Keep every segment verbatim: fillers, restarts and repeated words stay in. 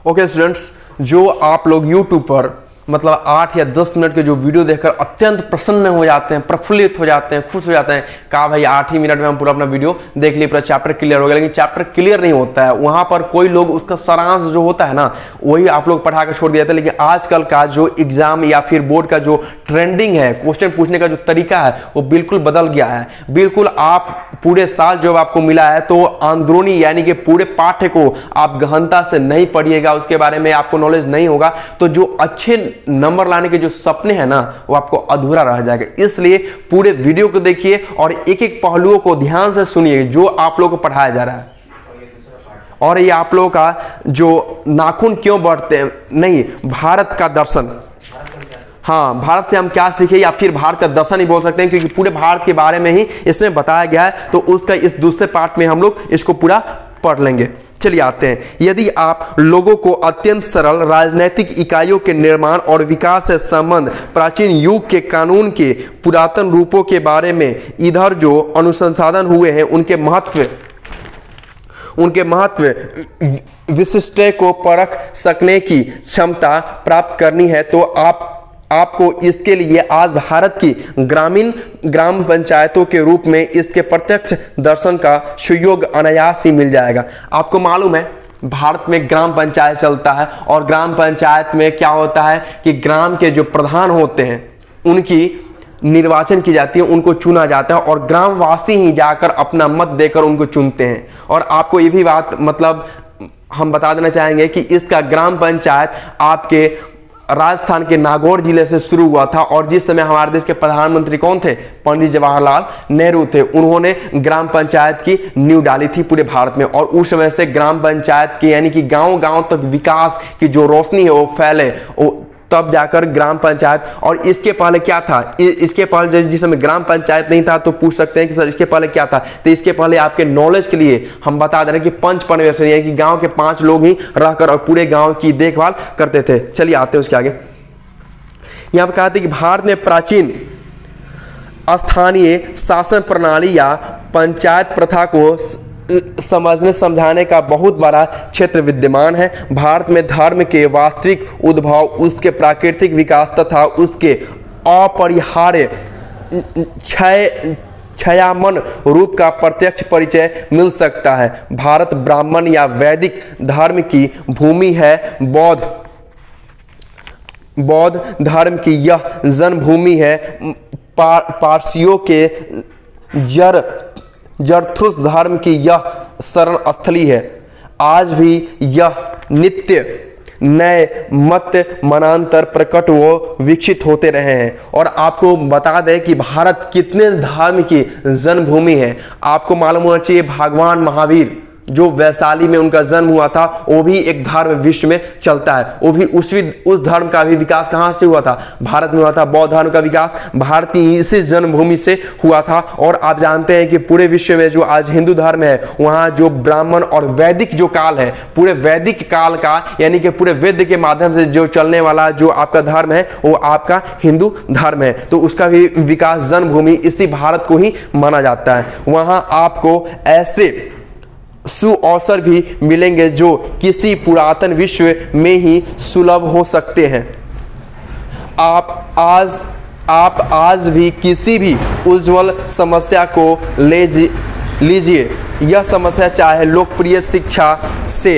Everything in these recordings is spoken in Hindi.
ओके स्टूडेंट्स, जो आप लोग यूट्यूब पर मतलब आठ या दस मिनट के जो वीडियो देखकर अत्यंत प्रसन्न हो जाते हैं, प्रफुल्लित हो जाते हैं, खुश हो जाते हैं, कहा भाई आठ ही मिनट में हम पूरा अपना वीडियो देख लिए, पूरा चैप्टर क्लियर हो गया। लेकिन चैप्टर क्लियर नहीं होता है, वहां पर कोई लोग उसका सारांश जो होता है ना वही आप लोग पढ़ा कर छोड़ दिया था। लेकिन आजकल का जो एग्जाम या फिर बोर्ड का जो ट्रेंडिंग है, क्वेश्चन पूछने का जो तरीका है वो बिल्कुल बदल गया है। बिल्कुल आप पूरे साल जब आपको मिला है तो अंदरूनी यानी कि पूरे पाठ्य को आप गहनता से नहीं पढ़िएगा, उसके बारे में आपको नॉलेज नहीं होगा, तो जो अच्छे नंबर लाने के जो सपने हैं ना वो आपको अधूरा रह जाएगा। इसलिए पूरे वीडियो को देखिए और एक एक पहलुओं को ध्यान से सुनिए जो आप लोगों को पढ़ाया जा रहा है। और ये आप लोगों का जो नाखून क्यों बढ़ते हैं, नहीं, भारत का दर्शन, हाँ, भारत से हम क्या सीखे या फिर भारत का दर्शन ही बोल सकते हैं, क्योंकि पूरे भारत के बारे में ही इसमें बताया गया है। तो उसका इस दूसरे पार्ट में हम लोग इसको पूरा पढ़ लेंगे। चलिए आते हैं। यदि आप लोगों को अत्यंत सरल राजनीतिक इकाइयों के निर्माण और विकास से संबंध प्राचीन युग के कानून के पुरातन रूपों के बारे में इधर जो अनुसंधान हुए हैं उनके महत्व उनके महत्व विशिष्ट को परख सकने की क्षमता प्राप्त करनी है तो आप आपको इसके लिए आज भारत की ग्रामीण ग्राम पंचायतों के रूप में इसके प्रत्यक्ष दर्शन का सुयोग अनायास ही मिल जाएगा। आपको मालूम है भारत में ग्राम पंचायत चलता है और ग्राम पंचायत में क्या होता है कि ग्राम के जो प्रधान होते हैं उनकी निर्वाचन की जाती है, उनको चुना जाता है और ग्रामवासी ही जाकर अपना मत देकर उनको चुनते हैं। और आपको ये भी बात मतलब हम बता देना चाहेंगे कि इसका ग्राम पंचायत आपके राजस्थान के नागौर जिले से शुरू हुआ था और जिस समय हमारे देश के प्रधानमंत्री कौन थे, पंडित जवाहरलाल नेहरू थे, उन्होंने ग्राम पंचायत की नींव डाली थी पूरे भारत में। और उस समय से ग्राम पंचायत की यानी कि गांव गांव तक विकास की जो रोशनी है वो फैले, वो तब जाकर ग्राम पंचायत। और इसके पहले क्या था, इसके पहले जिस समय ग्राम पंचायत नहीं था तो पूछ सकते हैं कि सर इसके पहले क्या था, तो इसके पहले आपके नॉलेज के लिए हम बता दे रहे हैं कि पंच परमेश्वर यानी कि गांव के पांच लोग ही रहकर और पूरे गांव की देखभाल करते थे। चलिए आते हैं उसके आगे। यहां पर कहते हैं कि भारत में प्राचीन स्थानीय शासन प्रणाली या पंचायत प्रथा को समझने समझाने का बहुत बड़ा क्षेत्र विद्यमान है। भारत में धर्म के वास्तविक उद्भव, उसके प्राकृतिक विकास तथा उसके अपरिहार्य क्षय क्षयामन रूप का प्रत्यक्ष परिचय मिल सकता है। भारत ब्राह्मण या वैदिक धर्म की भूमि है। बौद्ध बौद्ध धर्म की यह जन्मभूमि है। पार, पारसियों के जर जरथुस्त्र धर्म की यह शरण स्थली है। आज भी यह नित्य नए मत मनांतर प्रकट व विकसित होते रहे हैं। और आपको बता दें कि भारत कितने धर्म की जन्मभूमि है। आपको मालूम होना चाहिए भगवान महावीर जो वैशाली में उनका जन्म हुआ था वो भी एक धर्म विश्व में चलता है, वो भी उस उस धर्म का भी विकास कहां से हुआ था, भारत में हुआ था। बौद्ध धर्म का विकास भारत की इसी जन्मभूमि से हुआ था। और आप जानते हैं कि पूरे विश्व में जो आज हिंदू धर्म है वहां जो ब्राह्मण और वैदिक जो काल है, पूरे वैदिक काल का यानी कि पूरे वेद के माध्यम से जो चलने वाला जो आपका धर्म है वो आपका हिंदू धर्म है, तो उसका भी विकास जन्मभूमि इसी भारत को ही माना जाता है। वहां आपको ऐसे सुअवसर भी मिलेंगे जो किसी पुरातन विश्व में ही सुलभ हो सकते हैं। आप आज आप आज भी किसी भी उज्जवल समस्या को ले लीजिए, यह समस्या चाहे लोकप्रिय शिक्षा से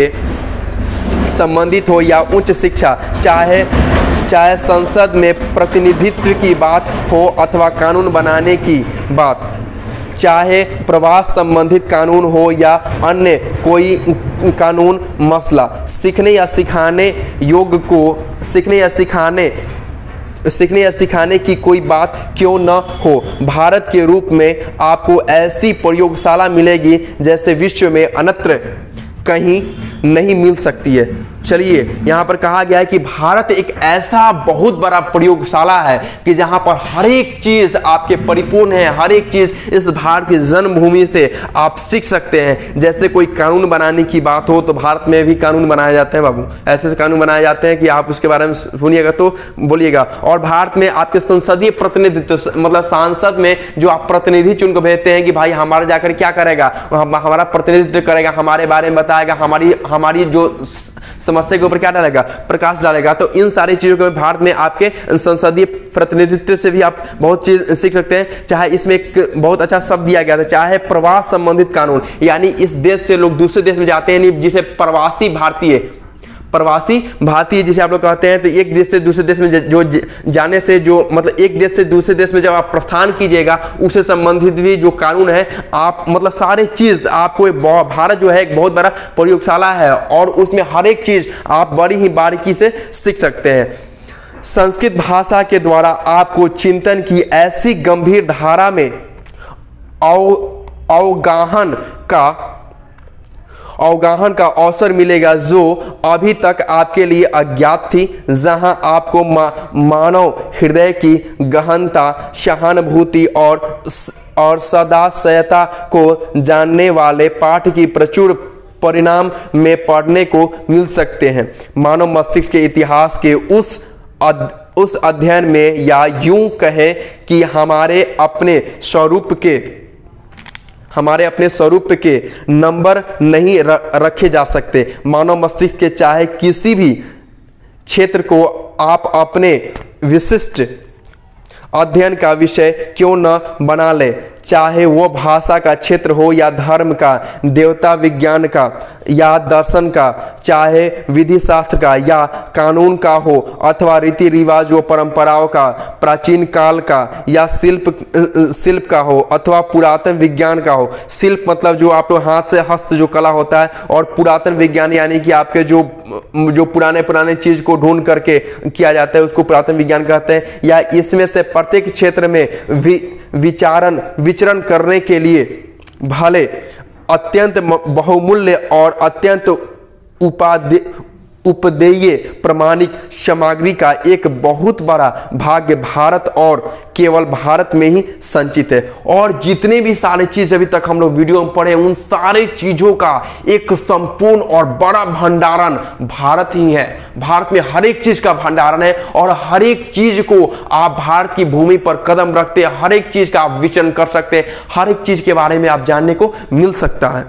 संबंधित हो या उच्च शिक्षा, चाहे चाहे संसद में प्रतिनिधित्व की बात हो अथवा कानून बनाने की बात, चाहे प्रवास संबंधित कानून हो या अन्य कोई कानून मसला, सीखने या सिखाने योग्य को सीखने या सिखाने सीखने या सिखाने की कोई बात क्यों न हो, भारत के रूप में आपको ऐसी प्रयोगशाला मिलेगी जैसे विश्व में अन्यत्र कहीं नहीं मिल सकती है। चलिए यहाँ पर कहा गया है कि भारत एक ऐसा बहुत बड़ा प्रयोगशाला है कि जहाँ पर हर एक चीज आपके परिपूर्ण है, हर एक चीज इस भारत की जन्मभूमि से आप सीख सकते हैं। जैसे कोई कानून बनाने की बात हो तो भारत में भी कानून बनाए जाते हैं बाबू, ऐसे कानून बनाए जाते हैं कि आप उसके बारे में सुनिएगा तो बोलिएगा। और भारत में आपके संसदीय प्रतिनिधित्व मतलब सांसद में जो आप प्रतिनिधि चुन को भेजते हैं कि भाई हमारा जाकर क्या करेगा, हमारा प्रतिनिधित्व करेगा, हमारे बारे में बताएगा, हमारी हमारी जो समस्या के ऊपर क्या डालेगा, प्रकाश डालेगा। तो इन सारी चीजों को भारत में आपके संसदीय प्रतिनिधित्व से भी आप बहुत चीज सीख सकते हैं। चाहे इसमें एक बहुत अच्छा शब्द दिया गया था, चाहे प्रवास संबंधित कानून, यानी इस देश से लोग दूसरे देश में जाते हैं, जिसे प्रवासी भारतीय प्रवासी भारतीय जिसे आप लोग कहते हैं। तो एक देश से दूसरे देश में जो जाने से जो मतलब एक देश से दूसरे देश में जब आप प्रस्थान कीजिएगा उससे संबंधित भी जो कानून है, आप मतलब सारे चीज आपको, भारत जो है एक बहुत बड़ा प्रयोगशाला है और उसमें हर एक चीज आप बड़ी ही बारीकी से सीख सकते हैं। संस्कृत भाषा के द्वारा आपको चिंतन की ऐसी गंभीर धारा में अवगाहन का अवगाहन का अवसर मिलेगा जो अभी तक आपके लिए अज्ञात थी, जहां आपको मा, मानव हृदय की गहनता, सहानुभूति और और सदाशयता को जानने वाले पाठ की प्रचुर परिणाम में पढ़ने को मिल सकते हैं। मानव मस्तिष्क के इतिहास के उस अद, उस अध्ययन में, या यूं कहें कि हमारे अपने स्वरूप के हमारे अपने स्वरूप के नंबर नहीं रखे जा सकते। मानव मस्तिष्क के चाहे किसी भी क्षेत्र को आप अपने विशिष्ट अध्ययन का विषय क्यों न बना ले, चाहे वो भाषा का क्षेत्र हो या धर्म का, देवता विज्ञान का या दर्शन का, चाहे विधि शास्त्र का या कानून का हो, अथवा रीति रिवाज व परंपराओं का, प्राचीन काल का या शिल्प शिल्प का हो, अथवा पुरातन विज्ञान का हो। शिल्प मतलब जो आप लोग हाथ से हस्त जो कला होता है, और पुरातन विज्ञान यानी कि आपके जो जो पुराने पुराने चीज को ढूंढ करके किया जाता है उसको पुरातन विज्ञान कहते हैं। या इसमें से प्रत्येक क्षेत्र में वि, विचारण विचरण करने के लिए भले अत्यंत बहुमूल्य और अत्यंत उपाधि उपदेय प्रमाणिक सामग्री का एक बहुत बड़ा भाग्य भारत और केवल भारत में ही संचित है। और जितने भी सारे चीज अभी तक हम लोग वीडियो में पढ़े, उन सारे चीजों का एक संपूर्ण और बड़ा भंडारण भारत ही है। भारत में हर एक चीज का भंडारण है और हर एक चीज को आप भारत की भूमि पर कदम रखते हैं, हर एक चीज का आप विचरण कर सकते हैं, हर एक चीज के बारे में आप जानने को मिल सकता है।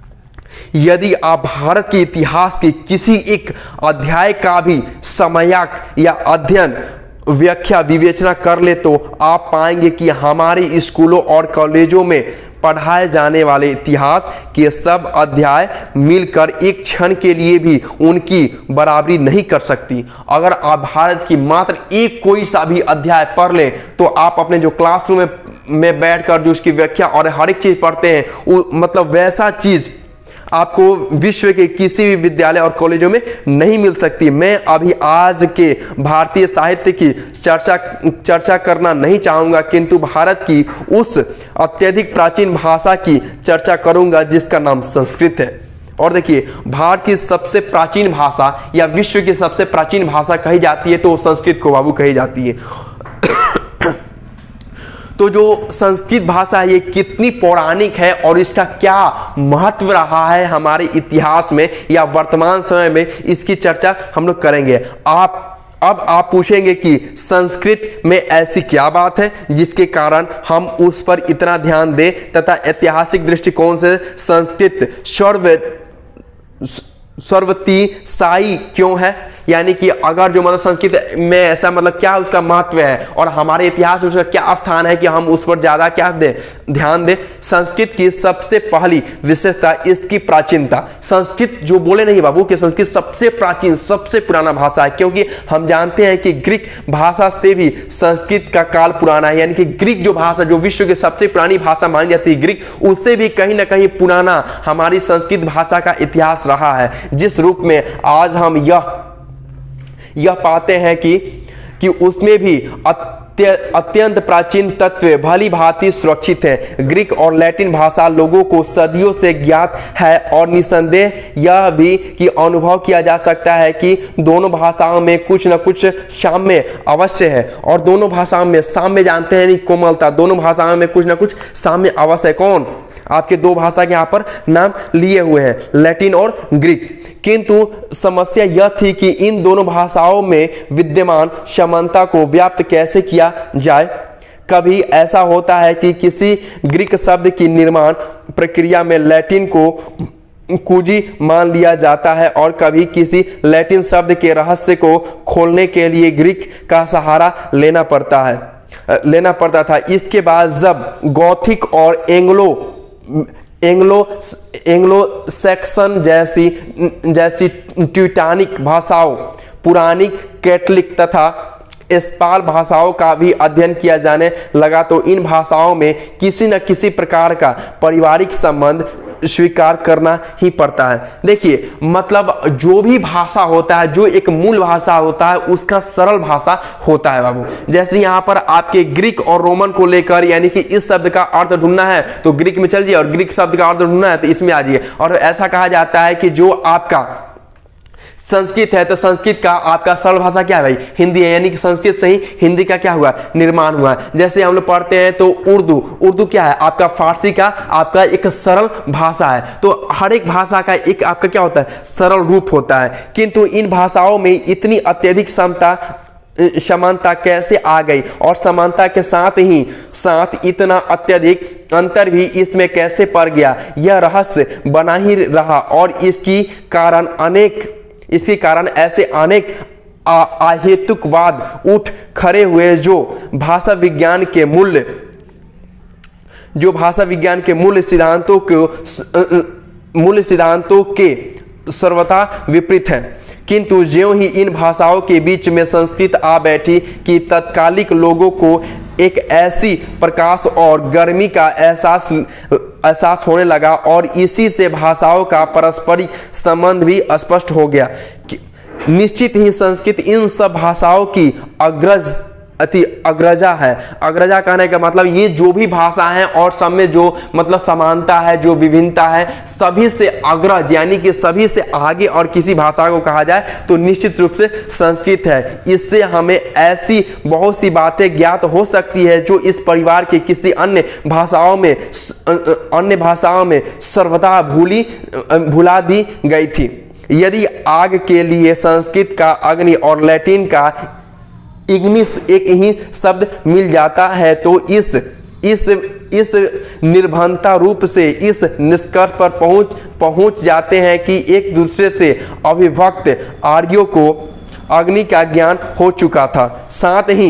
यदि आप भारत के इतिहास के किसी एक अध्याय का भी समयाक या अध्ययन व्याख्या विवेचना कर ले तो आप पाएंगे कि हमारे स्कूलों और कॉलेजों में पढ़ाए जाने वाले इतिहास के सब अध्याय मिलकर एक क्षण के लिए भी उनकी बराबरी नहीं कर सकती। अगर आप भारत की मात्र एक कोई सा भी अध्याय पढ़ लें तो आप अपने जो क्लासरूम में, में बैठकर जो उसकी व्याख्या और हर एक चीज पढ़ते हैं, वो मतलब वैसा चीज आपको विश्व के किसी भी विद्यालय और कॉलेजों में नहीं मिल सकती। मैं अभी आज के भारतीय साहित्य की चर्चा चर्चा करना नहीं चाहूँगा, किंतु भारत की उस अत्यधिक प्राचीन भाषा की चर्चा करूँगा जिसका नाम संस्कृत है। और देखिए, भारत की सबसे प्राचीन भाषा या विश्व की सबसे प्राचीन भाषा कही जाती है तो संस्कृत को बाबू कही जाती है। तो जो संस्कृत भाषा है ये कितनी पौराणिक है और इसका क्या महत्व रहा है हमारे इतिहास में या वर्तमान समय में, इसकी चर्चा हम लोग करेंगे। आप अब आप पूछेंगे कि संस्कृत में ऐसी क्या बात है जिसके कारण हम उस पर इतना ध्यान दें तथा ऐतिहासिक दृष्टिकोण से संस्कृत सर्व सर्वतिशायी क्यों है, यानी कि अगर जो मतलब संस्कृत में ऐसा मतलब क्या उसका महत्व है और हमारे इतिहास में उसका क्या स्थान है कि हम उस पर ज्यादा क्या दें ध्यान दें। संस्कृत की सबसे पहली विशेषता इसकी प्राचीनता। संस्कृत जो बोले नहीं बाबू कि संस्कृत सबसे प्राचीन सबसे पुराना भाषा है, क्योंकि हम जानते हैं कि ग्रीक भाषा से भी संस्कृत का काल पुराना है, यानी कि ग्रीक जो भाषा जो विश्व की सबसे पुरानी भाषा मानी जाती है ग्रीक, उससे भी कहीं ना कहीं पुराना हमारी संस्कृत भाषा का इतिहास रहा है। जिस रूप में आज हम यह यह पाते हैं कि कि उसमें भी अत्य, अत्यंत प्राचीन तत्व भली भांति सुरक्षित है। ग्रीक और लैटिन भाषा लोगों को सदियों से ज्ञात है और निसंदेह यह भी कि अनुभव किया जा सकता है कि दोनों भाषाओं में कुछ न कुछ साम्य अवश्य है। और दोनों भाषाओं में साम्य जानते हैं नहीं कोमलता, दोनों भाषाओं में कुछ न कुछ साम्य अवश्य है। कौन? आपके दो भाषा के यहाँ पर नाम लिए हुए हैं, लैटिन और ग्रीक। किंतु समस्या यह थी कि इन दोनों भाषाओं में विद्यमान समानता को व्याप्त कैसे किया जाए। कभी ऐसा होता है कि किसी ग्रीक शब्द की निर्माण प्रक्रिया में लैटिन को कुंजी मान लिया जाता है और कभी किसी लैटिन शब्द के रहस्य को खोलने के लिए ग्रीक का सहारा लेना पड़ता है लेना पड़ता था। इसके बाद जब गॉथिक और एंग्लो एंग्लो एंग्लो सैक्सन जैसी जैसी ट्यूटानिक भाषाओं, पुरानी कैथलिक तथा स्पाल भाषाओं का भी अध्ययन किया जाने लगा तो इन भाषाओं में किसी न किसी प्रकार का पारिवारिक संबंध स्वीकार करना ही पड़ता है। देखिए, मतलब जो भी भाषा होता है, जो एक मूल भाषा होता है, उसका सरल भाषा होता है बाबू। जैसे यहाँ पर आपके ग्रीक और रोमन को लेकर, यानी कि इस शब्द का अर्थ ढूंढना है तो ग्रीक में चल जाइए, और ग्रीक शब्द का अर्थ ढूंढना है तो इसमें आ जाइए। और ऐसा कहा जाता है कि जो आपका संस्कृत है तो संस्कृत का आपका सरल भाषा क्या है भाई, हिंदी है, यानी कि संस्कृत से ही हिंदी का क्या हुआ, निर्माण हुआ। जैसे हम लोग पढ़ते हैं तो उर्दू, उर्दू क्या है आपका फारसी का आपका एक सरल भाषा है। तो हर एक भाषा का एक आपका क्या होता है, सरल रूप होता है। किंतु इन भाषाओं में इतनी अत्यधिक क्षमता समानता कैसे आ गई, और समानता के साथ ही साथ इतना अत्यधिक अंतर भी इसमें कैसे पड़ गया, यह रहस्य बना ही रहा। और इसकी कारण अनेक इसके कारण ऐसे अनेक अहेतुकवाद उठ खड़े हुए जो भाषा विज्ञान के मूल्य जो भाषा विज्ञान के मूल्य सिद्धांतों के मूल्य सिद्धांतों के सर्वथा विपरीत हैं। किंतु ज्यों ही इन भाषाओं के बीच में संस्कृत आ बैठी कि तत्कालिक लोगों को एक ऐसी प्रकाश और गर्मी का एहसास एहसास होने लगा, और इसी से भाषाओं का पारस्परिक संबंध भी स्पष्ट हो गया। निश्चित ही संस्कृत इन सब भाषाओं की अग्रज अति अग्रजा है। अग्रजा कहने का मतलब ये जो भी भाषा है और सब में जो मतलब समानता है, जो विभिन्नता है, सभी से अग्रज यानी कि सभी से आगे और किसी भाषा को कहा जाए तो निश्चित रूप से संस्कृत है। इससे हमें ऐसी बहुत सी बातें ज्ञात हो सकती है जो इस परिवार के किसी अन्य भाषाओं में अन्य भाषाओं में सर्वथा भूली भुला दी गई थी। यदि आग के लिए संस्कृत का अग्नि और लैटिन का इग्निस एक ही शब्द मिल जाता है तो इस इस इस निर्भरता रूप से इस निष्कर्ष पर पहुंच पहुंच जाते हैं कि एक दूसरे से अविभक्त आर्यों को अग्नि का ज्ञान हो चुका था। साथ ही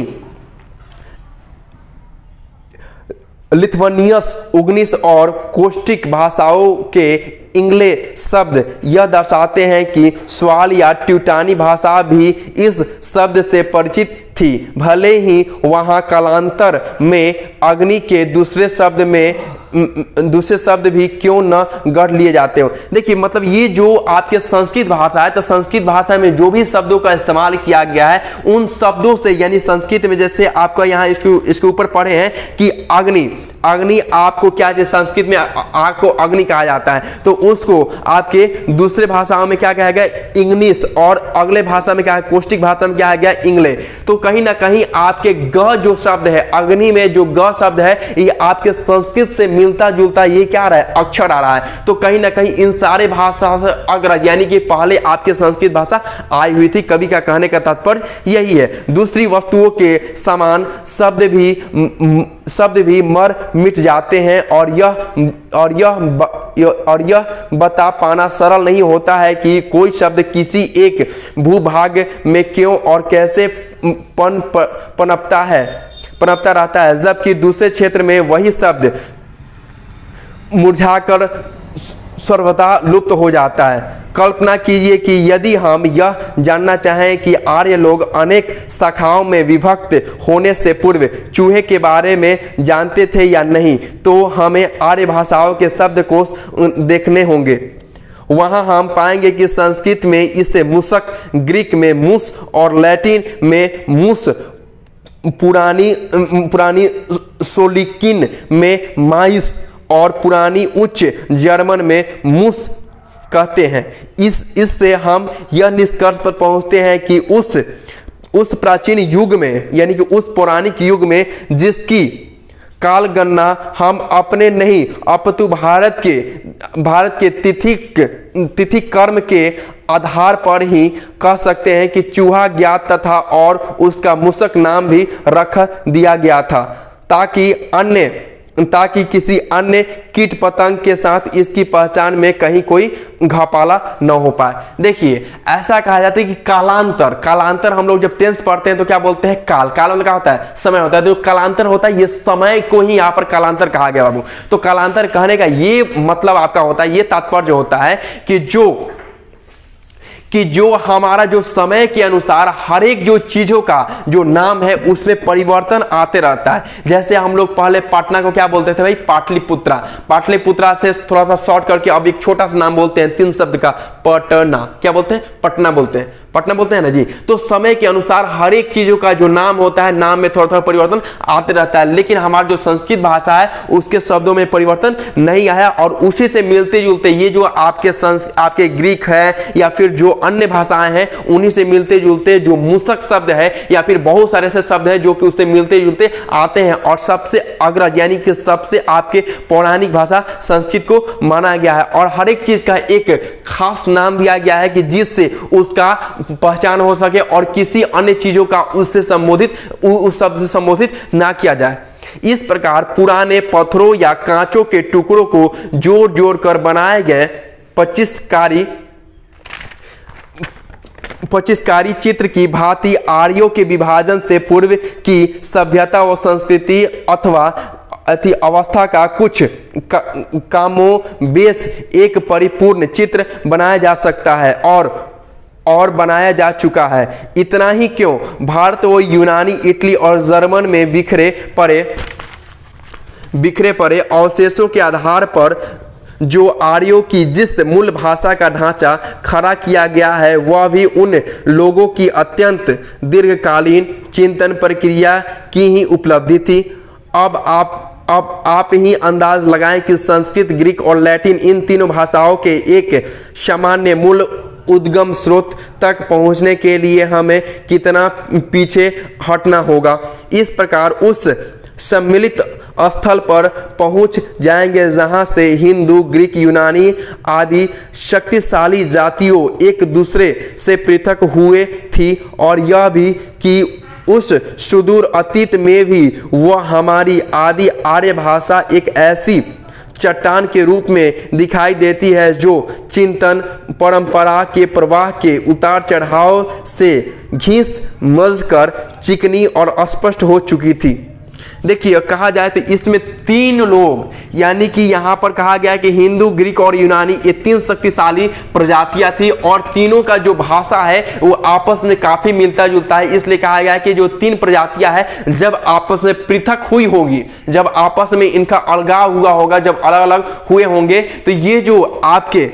लिथुआनियस, उग्निस और कोस्टिक भाषाओं के इंग्ले शब्द यह दर्शाते हैं कि स्वाल या ट्यूटानी भाषा भी इस शब्द से परिचित थी, भले ही वहाँ कालांतर में अग्नि के दूसरे शब्द में दूसरे शब्द भी क्यों न गढ़ लिए जाते हो। देखिए, मतलब ये जो आपके संस्कृत भाषा है तो संस्कृत भाषा में जो भी शब्दों का इस्तेमाल किया गया है उन शब्दों से, यानी संस्कृत में जैसे आपका यहाँ इसके इसके ऊपर पढ़े हैं कि अग्नि अग्नि आपको क्या है, संस्कृत में आग को अग्नि कहा जाता है, तो उसको आपके दूसरे भाषाओं में क्या कहा गया, इंग्लिश, और अगले भाषा में क्या है, कोष्टिक भाषा में क्या है गया, इंग्ले। तो कहीं ना कहीं आपके ग जो शब्द है, अग्नि में जो ग शब्द है, ये आपके संस्कृत से मिलता जुलता ये क्या आ रहा है, अक्षर आ रहा है। तो कहीं ना कहीं इन सारे भाषा से अग्रज, यानी कि पहले आपके संस्कृत भाषा आई हुई थी। कवि का कहने का तात्पर्य यही है। दूसरी वस्तुओं के समान शब्द भी शब्द भी मर मिट जाते हैं, और यह और यह और यह बता पाना सरल नहीं होता है कि कोई शब्द किसी एक भूभाग में क्यों और कैसे पन पनपता है पनपता रहता है, जबकि दूसरे क्षेत्र में वही शब्द मुरझाकर सर्वथा लुप्त हो जाता है। कल्पना कीजिए कि यदि हम यह जानना चाहें कि आर्य लोग अनेक शाखाओं में विभक्त होने से पूर्व चूहे के बारे में जानते थे या नहीं, तो हमें आर्य भाषाओं के शब्दकोश देखने होंगे। वहां हम पाएंगे कि संस्कृत में इसे मूषक, ग्रीक में मूस और लैटिन में मूस, पुरानी पुरानी सोलिकिन में माइस और पुरानी उच्च जर्मन में मूस कहते हैं। इस इससे हम यह निष्कर्ष पर पहुंचते हैं कि उस उस प्राचीन युग में, यानी कि उस पौराणिक युग में जिसकी काल गणना हम अपने नहीं अपितु भारत के भारत के तिथि तिथि कर्म के आधार पर ही कह सकते हैं कि चूहा ज्ञात तथा और उसका मूषक नाम भी रख दिया गया था, ताकि अन्य ताकि किसी अन्य कीट पतंग के साथ इसकी पहचान में कहीं कोई घपाला न हो पाए। देखिए ऐसा कहा जाता है कि कालांतर, कालांतर हम लोग जब टेंस पढ़ते हैं तो क्या बोलते हैं, काल, काल मतलब क्या होता है, समय होता है। तो कालांतर होता है, ये समय को ही यहाँ पर कालांतर कहा गया बाबू। तो कालांतर कहने का ये मतलब आपका होता है, ये तात्पर्य होता है कि जो कि जो हमारा जो समय के अनुसार हर एक जो चीजों का जो नाम है उसमें परिवर्तन आते रहता है। जैसे हम लोग पहले पटना को क्या बोलते थे भाई, पाटलिपुत्रा, पाटलिपुत्रा से थोड़ा सा शॉर्ट करके अब एक छोटा सा नाम बोलते हैं, तीन शब्द का, पटना, क्या बोलते हैं, पटना बोलते हैं, पटना बोलते हैं ना जी। तो समय के अनुसार हर एक चीजों का जो नाम होता है, नाम में थोड़ा थोड़ा परिवर्तन आते रहता है, लेकिन हमारी जो संस्कृत भाषा है उसके शब्दों में परिवर्तन नहीं आया। और उसी से मिलते जुलते ये जो आपके संस आपके ग्रीक है या फिर जो अन्य भाषाएं हैं उन्हीं से मिलते जुलते जो मूसक शब्द है या फिर बहुत सारे ऐसे शब्द हैं जो कि उससे मिलते जुलते आते हैं। और सबसे अग्रज यानी कि सबसे आपके पौराणिक भाषा संस्कृत को माना गया है। और हर एक चीज का एक खास नाम दिया गया है कि जिससे उसका पहचान हो सके और किसी अन्य चीजों का उससे संबोधित उस शब्द से संबोधित ना किया जाए। इस प्रकार पुराने पत्थरों या कांचों के टुकड़ों को जोड़ जोड़ कर बनाए गए पच्चीसकारी पच्चीसकारी चित्र की भांति आर्यों के विभाजन से पूर्व की सभ्यता व संस्कृति अथवा अति अवस्था का कुछ का, कामोबेश एक परिपूर्ण चित्र बनाया जा सकता है और और बनाया जा चुका है। इतना ही क्यों, भारत व यूनानी, इटली और जर्मन में बिखरे पड़े बिखरे पड़े अवशेषों के आधार पर जो आर्यों की जिस मूल भाषा का ढांचा खड़ा किया गया है वह भी उन लोगों की अत्यंत दीर्घकालीन चिंतन प्रक्रिया की ही उपलब्धि थी। अब आप अब आप ही अंदाज लगाएं कि संस्कृत, ग्रीक और लैटिन इन तीनों भाषाओं के एक सामान्य मूल उद्गम स्रोत तक पहुंचने के लिए हमें कितना पीछे हटना होगा। इस प्रकार उस सम्मिलित स्थल पर पहुंच जाएंगे जहां से हिंदू, ग्रीक, यूनानी आदि शक्तिशाली जातियों एक दूसरे से पृथक हुए थी और यह भी कि उस सुदूर अतीत में भी वह हमारी आदि आर्य भाषा एक ऐसी चट्टान के रूप में दिखाई देती है जो चिंतन परंपरा के प्रवाह के उतार चढ़ाव से घिस मज कर चिकनी और स्पष्ट हो चुकी थी। देखिए कहा जाए तो इसमें तीन लोग, यानी कि यहाँ पर कहा गया कि हिंदू, ग्रीक और यूनानी, ये तीन शक्तिशाली प्रजातियां थी और तीनों का जो भाषा है वो आपस में काफी मिलता जुलता है। इसलिए कहा गया कि जो तीन प्रजातियां हैं जब आपस में पृथक हुई होगी, जब आपस में इनका अलगाव हुआ होगा, जब अलग अलग हुए होंगे, तो ये जो आपके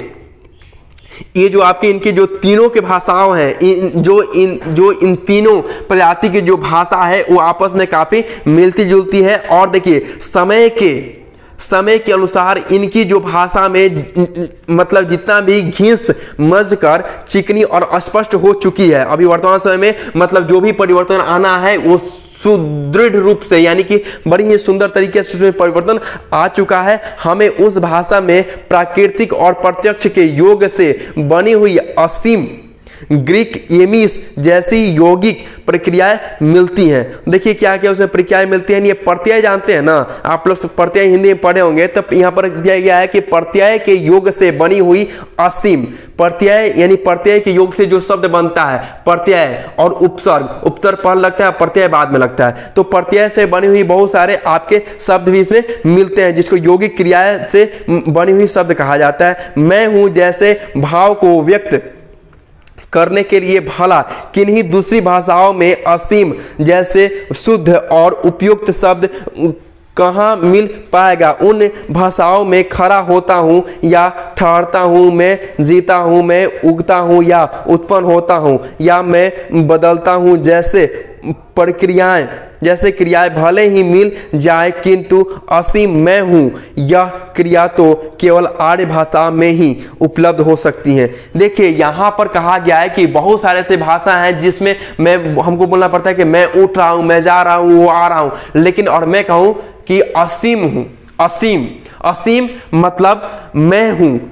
ये जो आपके इनके जो तीनों के भाषाओं हैं, इन जो इन जो इन तीनों प्रजाति की जो भाषा है वो आपस में काफी मिलती जुलती है। और देखिए समय के समय के अनुसार इनकी जो भाषा में मतलब जितना भी घिस मज कर चिकनी और स्पष्ट हो चुकी है। अभी वर्तमान समय में मतलब जो भी परिवर्तन आना है वो सुदृढ़ रूप से, यानी कि बड़ी ही सुंदर तरीके से परिवर्तन आ चुका है। हमें उस भाषा में प्राकृतिक और प्रत्यक्ष के योग से बनी हुई असीम ग्रीक एमिस जैसी यौगिक प्रक्रियाएं मिलती हैं। देखिए क्या क्या उसमें प्रक्रियाएं मिलती हैं। ये प्रत्यय जानते हैं ना आप लोग, प्रत्यय हिंदी में पढ़े होंगे, तब यहाँ पर दिया गया है कि प्रत्यय के योग से बनी हुई असीम, प्रत्यय यानी प्रत्यय के योग से जो शब्द बनता है, प्रत्यय और उपसर्ग, उपसर्ग पहले लगता है, प्रत्यय बाद में लगता है, तो प्रत्यय से बनी हुई बहुत सारे आपके शब्द भी इसमें मिलते हैं जिसको यौगिक क्रिया से बनी हुई शब्द कहा जाता है। मैं हूं जैसे भाव को व्यक्त करने के लिए भला किन्हीं दूसरी भाषाओं में असीम जैसे शुद्ध और उपयुक्त शब्द कहाँ मिल पाएगा। उन भाषाओं में खड़ा होता हूँ या ठहरता हूँ, मैं जीता हूँ, मैं उगता हूँ या उत्पन्न होता हूँ या मैं बदलता हूँ जैसे प्रक्रियाएं जैसे क्रियाएं भले ही मिल जाए किंतु असीम मैं हूँ यह क्रिया तो केवल आर्य भाषा में ही उपलब्ध हो सकती हैं। देखिए यहाँ पर कहा गया है कि बहुत सारे ऐसे भाषा हैं जिसमें मैं हमको बोलना पड़ता है कि मैं उठ रहा हूँ, मैं जा रहा हूँ, वो आ रहा हूँ, लेकिन और मैं कहूँ कि असीम हूँ। असीम असीम मतलब मैं हूँ,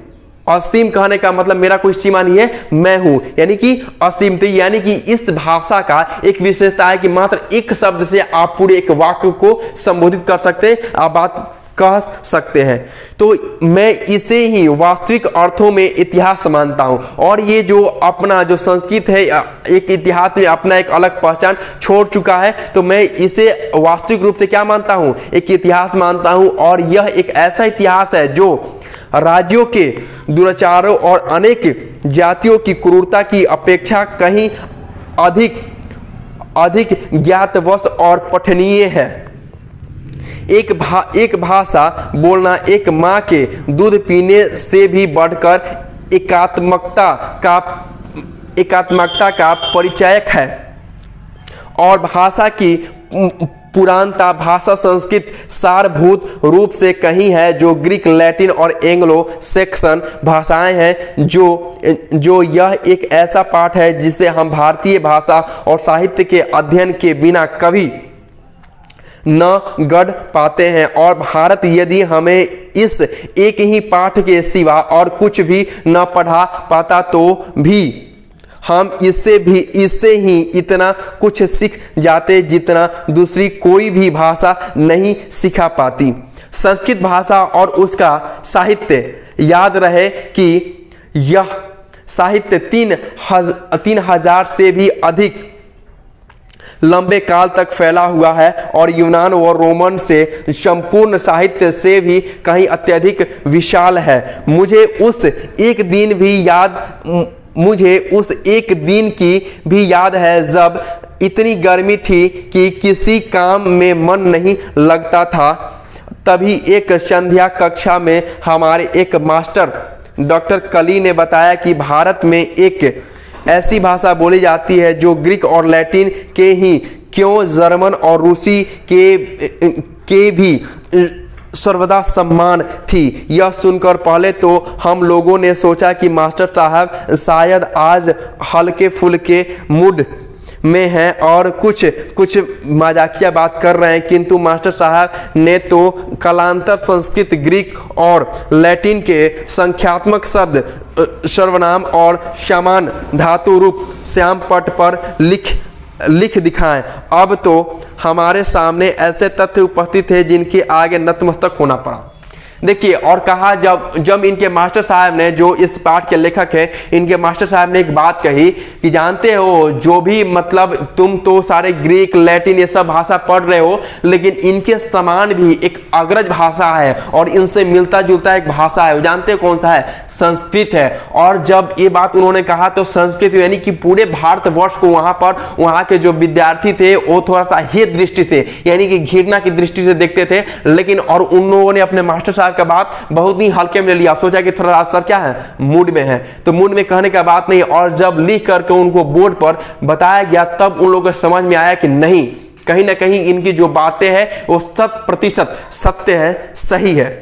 असीम कहने का मतलब मेरा कोई सीमा नहीं है, मैं हूं, यानी कि असीम। तो यानी कि इस भाषा का एक विशेषता है कि मात्र एक शब्द से आप पूरे एक वाक्य को संबोधित कर सकते हैं, आप बात कह सकते हैं। तो मैं इसे ही वास्तविक अर्थों में इतिहास मानता हूं। और ये जो अपना जो संस्कृत है एक इतिहास में अपना एक अलग पहचान छोड़ चुका है, तो मैं इसे वास्तविक रूप से क्या मानता हूं, एक इतिहास मानता हूं। और यह एक ऐसा इतिहास है जो राज्यों के दुराचारों और अनेक जातियों की क्रूरता की अपेक्षा कहीं अधिक अधिक ज्ञातवश और पठनीय है। एक भा एक भाषा बोलना एक माँ के दूध पीने से भी बढ़कर एकात्मकता का एकात्मकता का परिचायक है। और भाषा की पुरानता भाषा संस्कृत सारभूत रूप से कहीं है, जो ग्रीक, लैटिन और एंग्लो सेक्सन भाषाएं हैं। जो जो यह एक ऐसा पाठ है जिसे हम भारतीय भाषा और साहित्य के अध्ययन के बिना कभी न गढ़ पाते हैं। और भारत यदि हमें इस एक ही पाठ के सिवा और कुछ भी न पढ़ा पाता तो भी हम इससे भी इससे ही इतना कुछ सीख जाते जितना दूसरी कोई भी भाषा नहीं सिखा पाती। संस्कृत भाषा और उसका साहित्य, याद रहे कि यह साहित्य तीन हज तीन हजार से भी अधिक लंबे काल तक फैला हुआ है और यूनान व रोमन से संपूर्ण साहित्य से भी कहीं अत्यधिक विशाल है। मुझे उस एक दिन भी याद मुझे उस एक दिन की भी याद है जब इतनी गर्मी थी कि किसी काम में मन नहीं लगता था। तभी एक संध्या कक्षा में हमारे एक मास्टर डॉक्टर कली ने बताया कि भारत में एक ऐसी भाषा बोली जाती है जो ग्रीक और लैटिन के ही क्यों जर्मन और रूसी के के भी सर्वदा सम्मान थी। यह सुनकर पहले तो हम लोगों ने सोचा कि मास्टर साहब शायद आज हल्के फुल्के मूड में हैं और कुछ कुछ मजाकिया बात कर रहे हैं, किंतु मास्टर साहब ने तो कालांतर संस्कृत, ग्रीक और लैटिन के संख्यात्मक शब्द, सर्वनाम और समान धातु रूप श्याम पट पर लिख लिख दिखाएं। अब तो हमारे सामने ऐसे तथ्य उपस्थित थे जिनके आगे नतमस्तक होना पड़ा। देखिए, और कहा जब जब इनके मास्टर साहब ने, जो इस पाठ के लेखक हैं, इनके मास्टर साहब ने एक बात कही कि जानते हो, जो भी मतलब तुम तो सारे ग्रीक, लैटिन ये सब भाषा पढ़ रहे हो, लेकिन इनके समान भी एक अग्रज भाषा है और इनसे मिलता जुलता एक भाषा है। जानते हो कौन सा है? संस्कृत है। और जब ये बात उन्होंने कहा तो संस्कृत यानी कि पूरे भारतवर्ष को वहां पर वहां के जो विद्यार्थी थे वो थोड़ा सा हित दृष्टि से, यानी कि घृणा की दृष्टि से देखते थे। लेकिन और उन लोगों ने अपने मास्टर का बात बहुत ही हल्के में ले लिया, सोचा कि थोड़ा सर क्या है, मूड में है, तो मूड में कहने का बात नहीं। और जब लिख करके उनको बोर्ड पर बताया गया तब उन लोगों को समझ में आया कि नहीं, कहीं ना कहीं इनकी जो बातें हैं वो शत प्रतिशत सत्य है, सही है।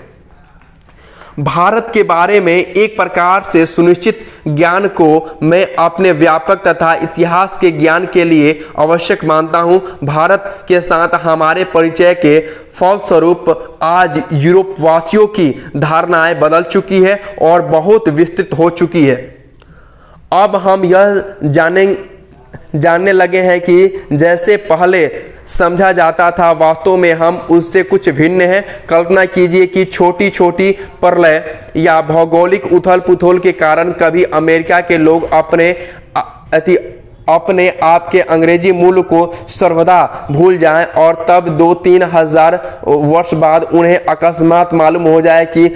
भारत के बारे में एक प्रकार से सुनिश्चित ज्ञान को मैं अपने व्यापक तथा इतिहास के ज्ञान के लिए आवश्यक मानता हूं। भारत के साथ हमारे परिचय के फलस्वरूप आज यूरोप वासियों की धारणाएं बदल चुकी है और बहुत विस्तृत हो चुकी है। अब हम यह जाने जानने लगे हैं कि जैसे पहले समझा जाता था, वास्तव में हम उससे कुछ भिन्न हैं। कल्पना कीजिए कि छोटी छोटी प्रलय या भौगोलिक उथल पुथल के कारण कभी अमेरिका के लोग अपने अति अपने आप के अंग्रेजी मूल को सर्वदा भूल जाएं और तब दो तीन हजार वर्ष बाद उन्हें अकस्मात मालूम हो जाए कि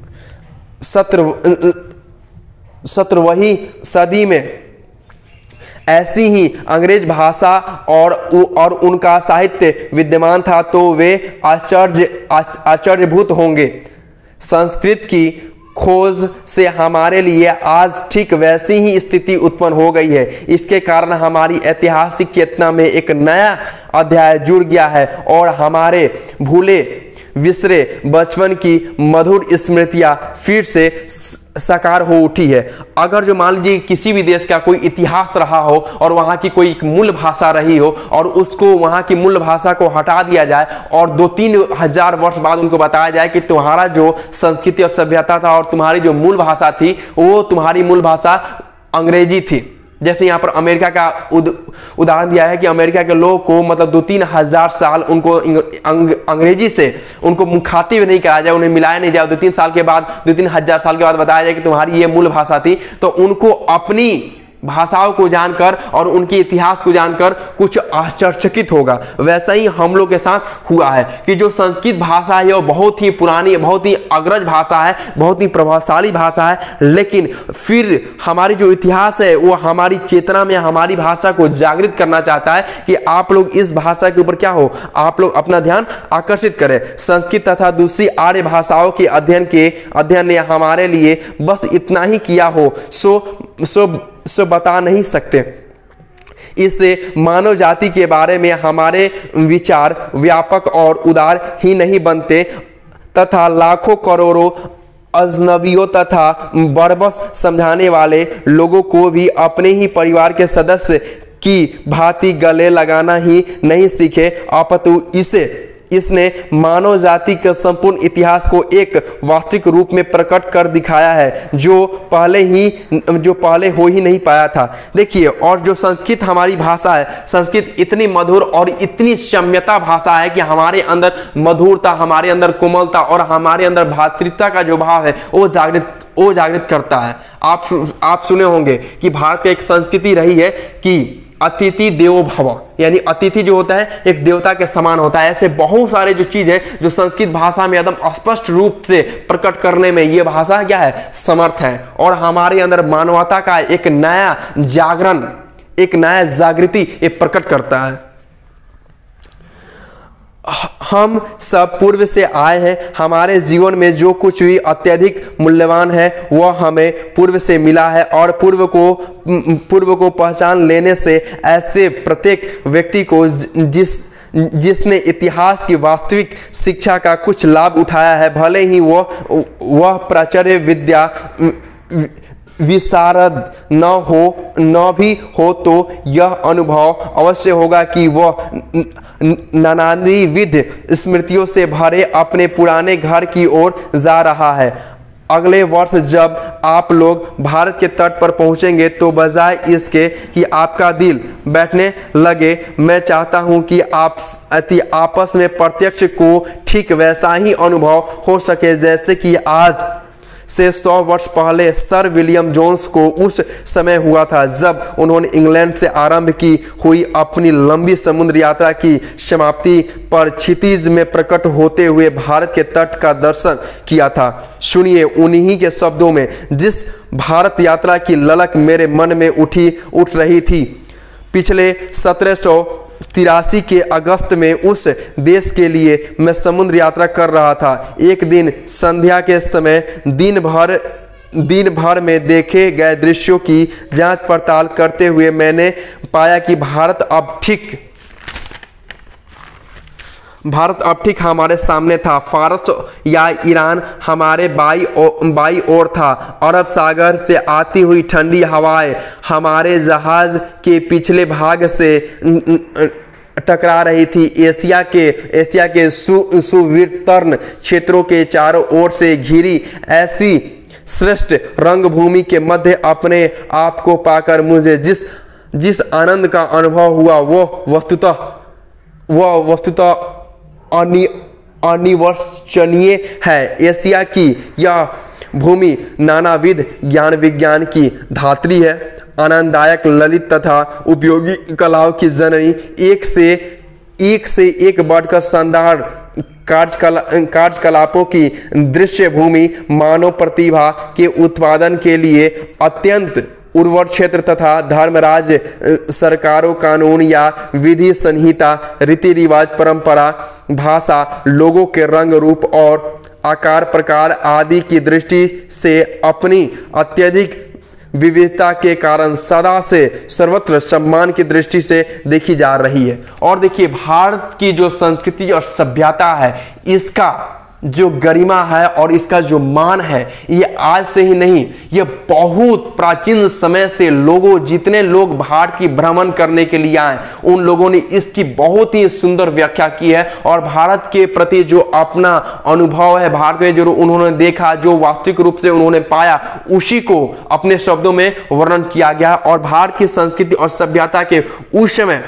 सत्र सत्रहवीं सदी में ऐसी ही अंग्रेज भाषा और और उनका साहित्य विद्यमान था, तो वे आश्चर्य आश्चर्यभूत होंगे। संस्कृत की खोज से हमारे लिए आज ठीक वैसी ही स्थिति उत्पन्न हो गई है। इसके कारण हमारी ऐतिहासिक चेतना में एक नया अध्याय जुड़ गया है और हमारे भूले विसरे बचपन की मधुर स्मृतियां फिर से साकार हो उठी है। अगर जो मान लीजिए किसी भी देश का कोई इतिहास रहा हो और वहां की कोई मूल भाषा रही हो और उसको वहां की मूल भाषा को हटा दिया जाए और दो तीन हजार वर्ष बाद उनको बताया जाए कि तुम्हारा जो संस्कृति और सभ्यता था और तुम्हारी जो मूल भाषा थी वो तुम्हारी मूल भाषा अंग्रेजी थी। जैसे यहाँ पर अमेरिका का उद, उदाहरण दिया है कि अमेरिका के लोग को मतलब दो तीन हजार साल उनको अंग, अंग्रेजी से उनको मुखातिब नहीं कराया जाए, उन्हें मिलाया नहीं जाए, दो तीन साल के बाद दो तीन हजार साल के बाद बताया जाए कि तुम्हारी ये मूल भाषा थी, तो उनको अपनी भाषाओं को जानकर और उनके इतिहास को जानकर कुछ आश्चर्यचकित होगा। वैसा ही हम लोग के साथ हुआ है कि जो संस्कृत भाषा है वो बहुत ही पुरानी, बहुत ही अग्रज भाषा है, बहुत ही प्रभावशाली भाषा है, लेकिन फिर हमारी जो इतिहास है वो हमारी चेतना में हमारी भाषा को जागृत करना चाहता है कि आप लोग इस भाषा के ऊपर क्या हो, आप लोग अपना ध्यान आकर्षित करें। संस्कृत तथा दूसरी आर्य भाषाओं के अध्ययन के अध्ययन ने हमारे लिए बस इतना ही किया हो सो सो सो बता नहीं सकते। इससे मानव जाति के बारे में हमारे विचार व्यापक और उदार ही नहीं बनते तथा लाखों करोड़ों अजनबियों तथा बरबस समझाने वाले लोगों को भी अपने ही परिवार के सदस्य की भांति गले लगाना ही नहीं सीखे, अपितु इसे इसने मानव जाति के संपूर्ण इतिहास को एक वास्तविक रूप में प्रकट कर दिखाया है जो पहले ही जो पहले हो ही नहीं पाया था। देखिए, और जो संस्कृत हमारी भाषा है, संस्कृत इतनी मधुर और इतनी सम्यता भाषा है कि हमारे अंदर मधुरता, हमारे अंदर कोमलता और हमारे अंदर भातृत्वता का जो भाव है वो जागृत वो जागृत करता है। आप आप सुने होंगे कि भारत की एक संस्कृति रही है कि अतिथि देवो भव, यानी अतिथि जो होता है एक देवता के समान होता है। ऐसे बहुत सारे जो चीज है जो संस्कृत भाषा में एकदम स्पष्ट रूप से प्रकट करने में ये भाषा क्या है, समर्थ है। और हमारे अंदर मानवता का एक नया जागरण, एक नया जागृति ये प्रकट करता है। हम सब पूर्व से आए हैं, हमारे जीवन में जो कुछ भी अत्यधिक मूल्यवान है वह हमें पूर्व से मिला है और पूर्व को पूर्व को पहचान लेने से ऐसे प्रत्येक व्यक्ति को जिस जिसने इतिहास की वास्तविक शिक्षा का कुछ लाभ उठाया है, भले ही वह वह प्राचार्य विद्या विशारद न हो न भी हो, तो यह अनुभव अवश्य होगा कि वह नानाविध स्मृतियों से भरे अपने पुराने घर की ओर जा रहा है। अगले वर्ष जब आप लोग भारत के तट पर पहुंचेंगे तो बजाय इसके कि आपका दिल बैठने लगे, मैं चाहता हूं कि आप अति आपस में प्रत्यक्ष को ठीक वैसा ही अनुभव हो सके जैसे कि आज से सौ वर्ष पहले सर विलियम जोन्स को उस समय हुआ था जब उन्होंने इंग्लैंड से आरंभ की हुई अपनी लंबी समुद्र यात्रा की समाप्ति पर क्षितिज में प्रकट होते हुए भारत के तट का दर्शन किया था। सुनिए उन्हीं के शब्दों में जिस भारत यात्रा की ललक मेरे मन में उठी उठ रही थी। पिछले सत्रह सौ तिरासी के अगस्त में उस देश के लिए मैं समुद्र यात्रा कर रहा था। एक दिन संध्या के समय दिन भर दिन भर में देखे गए दृश्यों की जांच पड़ताल करते हुए मैंने पाया कि भारत अब ठीक भारत अब ठीक हमारे सामने था। फारस या ईरान हमारे बाई बाई ओर था। अरब सागर से आती हुई ठंडी हवाएं हमारे जहाज के पिछले भाग से टकरा रही थी। एशिया के एशिया के सु सुवितर्ण क्षेत्रों के चारों ओर से घिरी ऐसी श्रेष्ठ रंगभूमि के मध्य अपने आप को पाकर मुझे जिस जिस आनंद का अनुभव हुआ वह वस्तुतः वह वस्तुतः अनि अनिवर्चनीय है। एशिया की यह भूमि नानाविध ज्ञान विज्ञान की धात्री है, आनंददायक ललित तथा उपयोगी कलाओं की जननी, एक से एक से एक बढ़कर शानदार कार्यकला कार्यकलापों की दृश्य भूमि, मानव प्रतिभा के उत्पादन के लिए अत्यंत उर्वर क्षेत्र तथा धर्मराज सरकारों कानून या विधि संहिता रीति रिवाज परंपरा भाषा लोगों के रंग रूप और आकार प्रकार आदि की दृष्टि से अपनी अत्यधिक विविधता के कारण सदा से सर्वत्र सम्मान की दृष्टि से देखी जा रही है। और देखिए, भारत की जो संस्कृति और सभ्यता है, इसका जो गरिमा है और इसका जो मान है, ये आज से ही नहीं, ये बहुत प्राचीन समय से लोगों, जितने लोग भारत की भ्रमण करने के लिए आए, उन लोगों ने इसकी बहुत ही सुंदर व्याख्या की है। और भारत के प्रति जो अपना अनुभव है, भारत में जो उन्होंने देखा, जो वास्तविक रूप से उन्होंने पाया, उसी को अपने शब्दों में वर्णन किया गया। और भारत की संस्कृति और सभ्यता के उस समय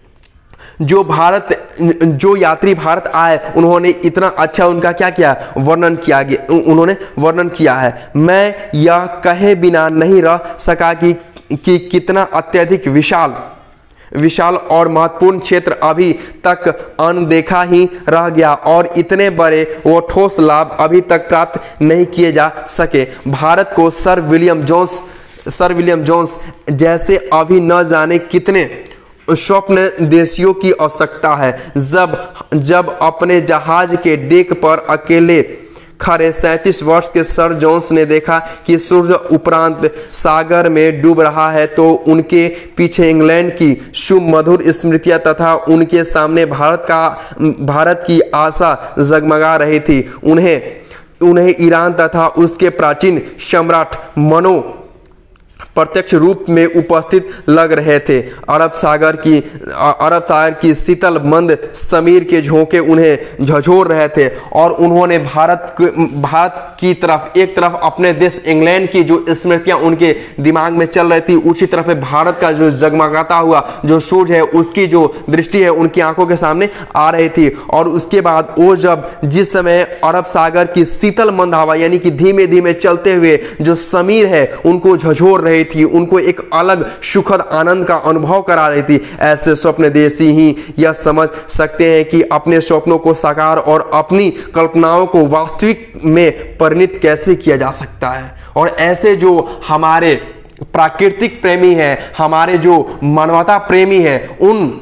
जो भारत जो यात्री भारत आए, उन्होंने इतना अच्छा उनका क्या किया, वर्णन किया गया, उन्होंने वर्णन किया है। मैं यह कहे बिना नहीं रह सका कि, कि कितना अत्यधिक विशाल विशाल और महत्वपूर्ण क्षेत्र अभी तक अनदेखा ही रह गया और इतने बड़े वो ठोस लाभ अभी तक प्राप्त नहीं किए जा सके। भारत को sir William Jones sir William Jones जैसे अभी न जाने कितने स्वप्न देशियों की आवश्यकता है। जब जब अपने जहाज के डेक पर अकेले खड़े सैंतीस वर्ष के सर जोन्स ने देखा कि सूर्य उपरांत सागर में डूब रहा है, तो उनके पीछे इंग्लैंड की शुभ मधुर स्मृतियां तथा उनके सामने भारत का भारत की आशा जगमगा रही थी। उन्हें उन्हें ईरान तथा उसके प्राचीन सम्राट मनो प्रत्यक्ष रूप में उपस्थित लग रहे थे। अरब सागर की अरब सागर की शीतल मंद समीर के झोंके उन्हें झकझोर रहे थे और उन्होंने भारत भारत की तरफ, एक तरफ अपने देश इंग्लैंड की जो स्मृतियां उनके दिमाग में चल रही थी, उसी तरफ भारत का जो जगमगाता हुआ जो सूरज है, उसकी जो दृष्टि है उनकी आंखों के सामने आ रही थी। और उसके बाद वो जब जिस समय अरब सागर की शीतल मंद हवा, यानी कि धीमे धीमे चलते हुए जो समीर है उनको झकझोर रही थी, उनको एक अलग सुखद आनंद का अनुभव करा रही थी, ऐसे स्वप्नदेशी ही यह समझ सकते हैं कि अपने स्वप्नों को साकार और अपनी कल्पनाओं को वास्तविक में परिणत कैसे किया जा सकता है। और ऐसे जो हमारे प्राकृतिक प्रेमी हैं, हमारे जो मानवता प्रेमी हैं, उन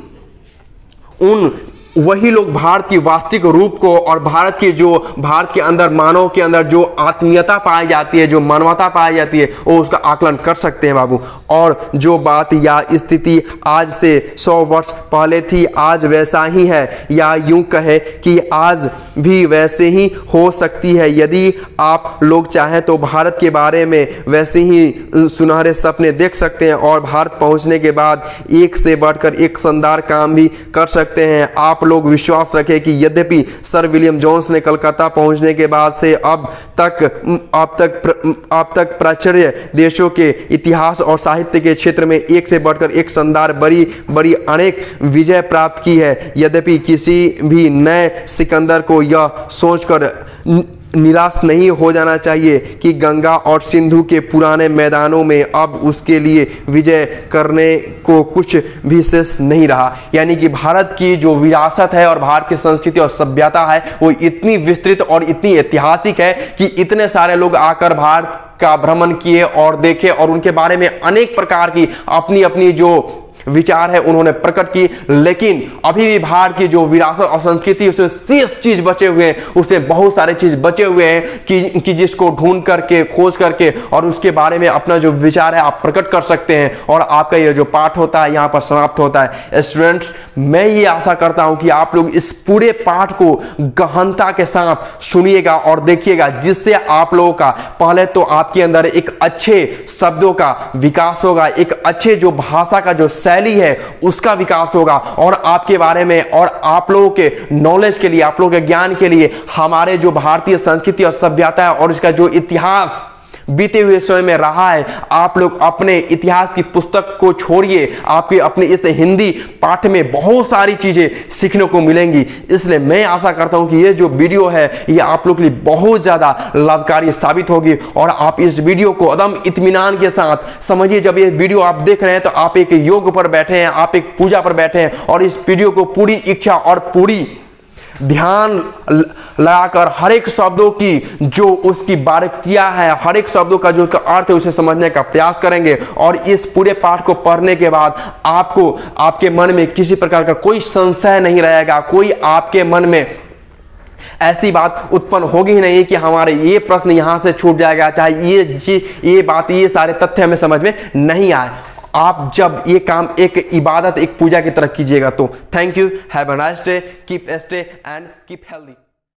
उन वही लोग भारत की वास्तविक रूप को और भारत की जो भारत के अंदर मानव के अंदर जो आत्मीयता पाई जाती है, जो मानवता पाई जाती है, वो उसका आकलन कर सकते हैं बाबू। और जो बात या स्थिति आज से सौ वर्ष पहले थी, आज वैसा ही है, या यूं कहे कि आज भी वैसे ही हो सकती है। यदि आप लोग चाहें तो भारत के बारे में वैसे ही सुनहरे सपने देख सकते हैं और भारत पहुंचने के बाद एक से बढ़कर एक शानदार काम भी कर सकते हैं। आप लोग विश्वास रखें कि यद्यपि सर विलियम जोन्स ने कलकत्ता पहुंचने के बाद से अब तक अब तक अब तक प्राच्य देशों के इतिहास और साहित्य के क्षेत्र में एक से बढ़कर एक शानदार बड़ी बड़ी अनेक विजय प्राप्त की है, यद्यपि किसी भी नए सिकंदर को यह सोचकर निराश नहीं हो जाना चाहिए कि गंगा और सिंधु के पुराने मैदानों में अब उसके लिए विजय करने को कुछ भी शेष नहीं रहा। यानी कि भारत की जो विरासत है और भारत की संस्कृति और सभ्यता है, वो इतनी विस्तृत और इतनी ऐतिहासिक है कि इतने सारे लोग आकर भारत का भ्रमण किए और देखे और उनके बारे में अनेक प्रकार की अपनी अपनी जो विचार है उन्होंने प्रकट की। लेकिन अभी भी भारत की जो विरासत और संस्कृति, उसमें शेष चीज बचे हुए हैं, उसमें बहुत सारे चीज बचे हुए हैं कि, कि जिसको ढूंढ करके, खोज करके और उसके बारे में अपना जो विचार है आप प्रकट कर सकते हैं। और आपका ये जो पाठ होता है यहाँ पर समाप्त होता है। स्टूडेंट्स, मैं ये आशा करता हूं कि आप लोग इस पूरे पाठ को गहनता के साथ सुनिएगा और देखिएगा, जिससे आप लोगों का पहले तो आपके अंदर एक अच्छे शब्दों का विकास होगा, एक अच्छे जो भाषा का जो शैली है उसका विकास होगा और आपके बारे में और आप लोगों के नॉलेज के लिए, आप लोगों के ज्ञान के लिए हमारे जो भारतीय संस्कृति और सभ्यता है और इसका जो इतिहास बीते हुए समय में रहा है, आप लोग अपने इतिहास की पुस्तक को छोड़िए, आपके अपने इस हिंदी पाठ में बहुत सारी चीजें सीखने को मिलेंगी। इसलिए मैं आशा करता हूं कि ये जो वीडियो है ये आप लोग के लिए बहुत ज्यादा लाभकारी साबित होगी और आप इस वीडियो को एकदम इत्मीनान के साथ समझिए। जब ये वीडियो आप देख रहे हैं तो आप एक योग पर बैठे हैं, आप एक पूजा पर बैठे हैं और इस वीडियो को पूरी इच्छा और पूरी ध्यान लगाकर हर एक शब्दों की जो उसकी बारीकियां है, हर एक शब्दों का जो उसका अर्थ है, उसे समझने का प्रयास करेंगे। और इस पूरे पाठ को पढ़ने के बाद आपको आपके मन में किसी प्रकार का कोई संशय नहीं रहेगा, कोई आपके मन में ऐसी बात उत्पन्न होगी ही नहीं कि हमारे ये प्रश्न यहां से छूट जाएगा, चाहे ये ये ये बात ये सारे तथ्य हमें समझ में नहीं आए। आप जब ये काम एक इबादत, एक पूजा की तरह कीजिएगा तो। Thank you, have a nice day, keep stay and keep healthy.